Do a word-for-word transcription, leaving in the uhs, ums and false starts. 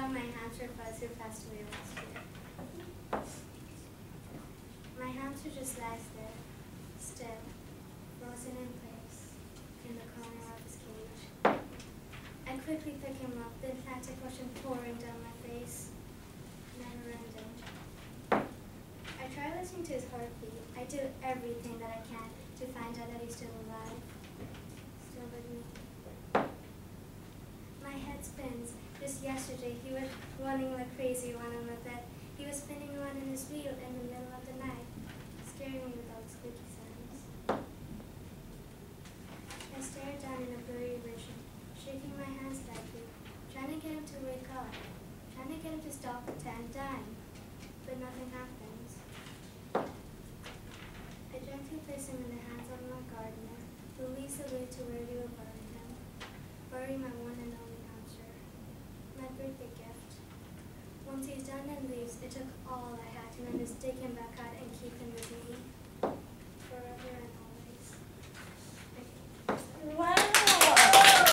saw my hamster Fuzz who passed away last year. My hamster just lies there, still, frozen in place, in the corner of his cage. I quickly pick him up, the Atlantic Ocean pouring down my face, never ending. I try listening to his heartbeat. I do everything that I can to find out that he's still alive, still with me. My head spins. Just yesterday, he was running like crazy around on my bed. He was spinning around in his wheel in the middle of the night, scaring me with all the squeaky sounds. I stared down in a blurry vision, shaking my hands slightly, trying to get him to wake up, trying to get him to stop pretend dying, but nothing happens. I gently place him in the hands of my gardener, who leads the way to where we will bury him, bury my one and only hamster, my birthday gift. Once he's done and leaves, it took all I